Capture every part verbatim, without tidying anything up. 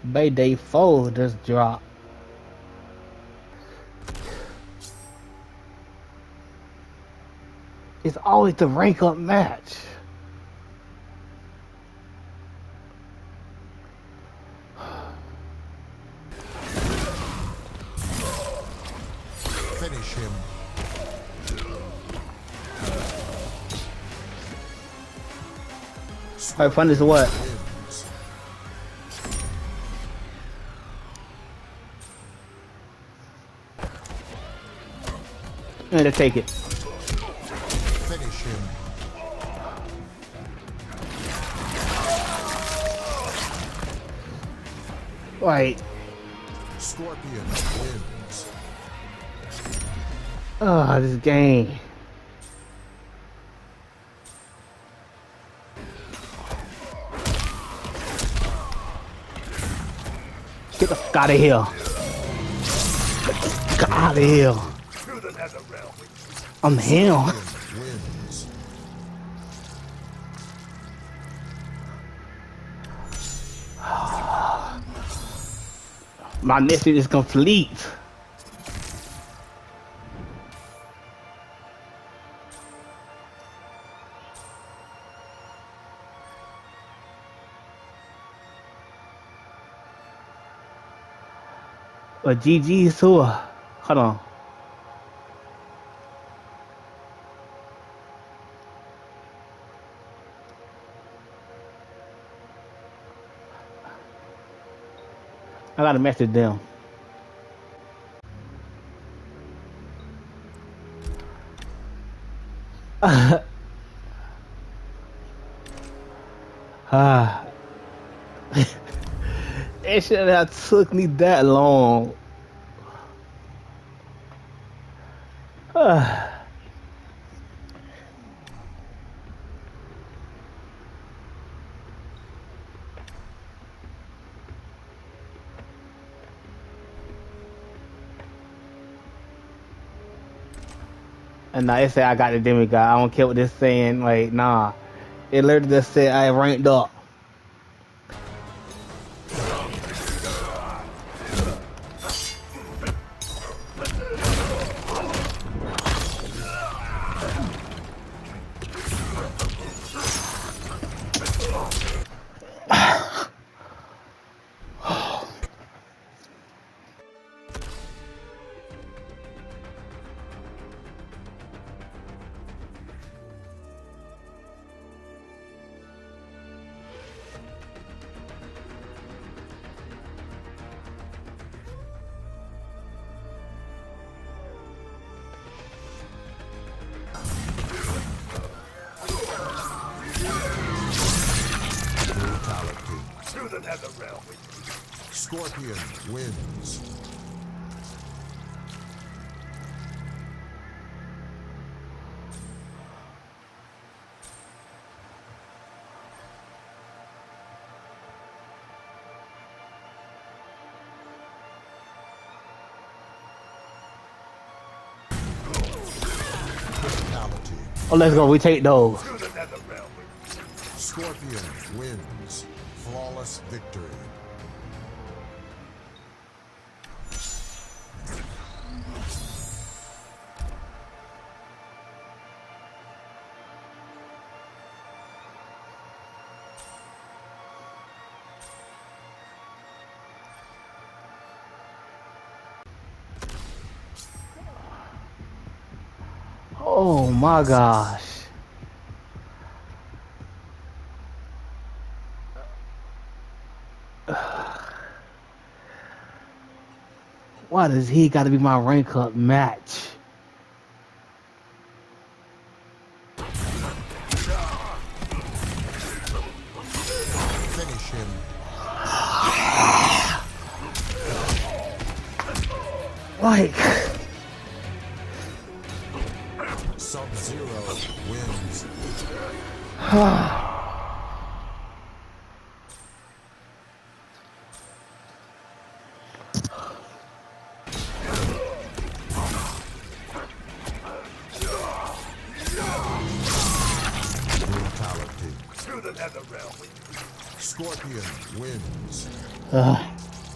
Bayday four just dropped. It's always the rank up match. Finish him. Alright, fun is what? I'm gonna take it. Finish him. Right. Scorpion wins. Oh, this game. Get the fuck out of here. Get the fuck out of here. I'm him. Wins. My mission is complete. But G G's too. Hold on. I gotta message them. Ah. It should have took me that long. Ah. And now it say I got the demigod. I don't care what this saying. Like, nah. It literally just said I ranked up. Scorpion wins. Oh, let's go. We take those. Scorpion wins. Flawless victory. Oh my gosh. Why does he gotta be my rank up match? Finish him. Like Sub-Zero wins. Brutality. To the nether realm. Scorpion wins. Ugh.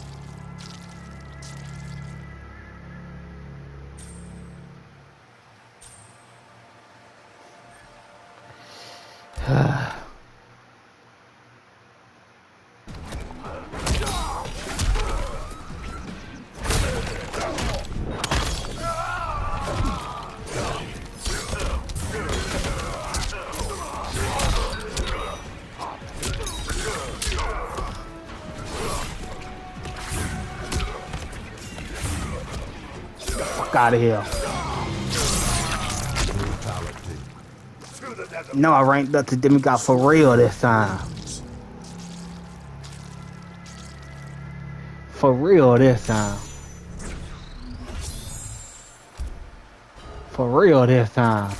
Fuck out of here. Brutality. No, I ranked up to demigod for real this time. For real this time. For real this time.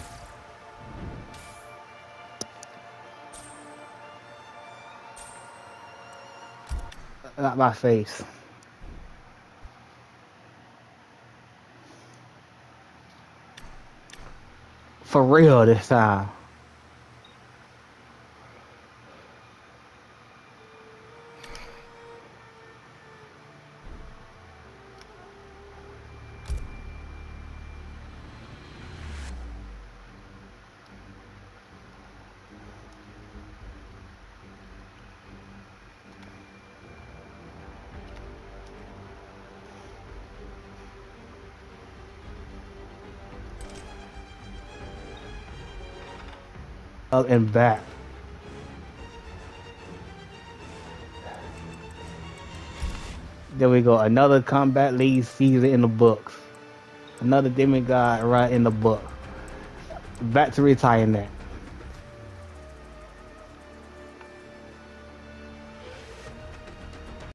Not my face. For real this time. Up and back. There we go. Another Combat League season in the books. Another demigod right in the book. Back to retiring that.